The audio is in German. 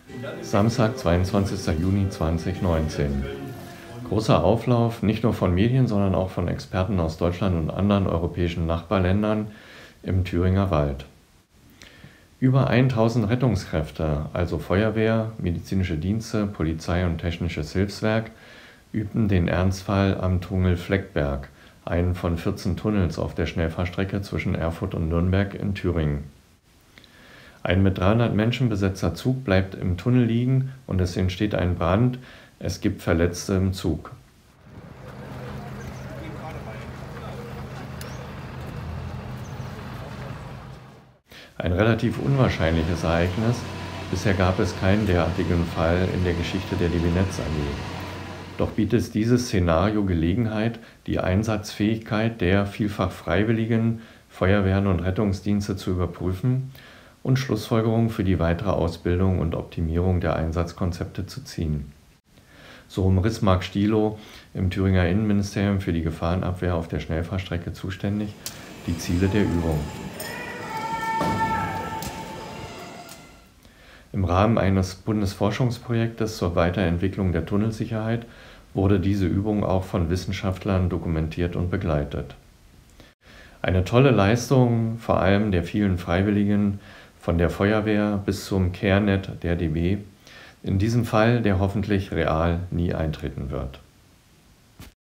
Samstag, 22. Juni 2019. Großer Auflauf, nicht nur von Medien, sondern auch von Experten aus Deutschland und anderen europäischen Nachbarländern im Thüringer Wald. Über 1000 Rettungskräfte, also Feuerwehr, medizinische Dienste, Polizei und technisches Hilfswerk, übten den Ernstfall am Tunnel Fleckberg, einen von 14 Tunnels auf der Schnellfahrstrecke zwischen Erfurt und Nürnberg in Thüringen. Ein mit 300 Menschen besetzter Zug bleibt im Tunnel liegen und es entsteht ein Brand. Es gibt Verletzte im Zug. Ein relativ unwahrscheinliches Ereignis. Bisher gab es keinen derartigen Fall in der Geschichte der DB Netz AG. Doch bietet dieses Szenario Gelegenheit, die Einsatzfähigkeit der vielfach freiwilligen Feuerwehren und Rettungsdienste zu überprüfen und Schlussfolgerungen für die weitere Ausbildung und Optimierung der Einsatzkonzepte zu ziehen. So umriss Marc Stielow, im Thüringer Innenministerium für die Gefahrenabwehr auf der Schnellfahrstrecke zuständig, die Ziele der Übung. Im Rahmen eines Bundesforschungsprojektes zur Weiterentwicklung der Tunnelsicherheit wurde diese Übung auch von Wissenschaftlern dokumentiert und begleitet. Eine tolle Leistung, vor allem der vielen Freiwilligen, von der Feuerwehr bis zum CareNet der DB, in diesem Fall, der hoffentlich real nie eintreten wird.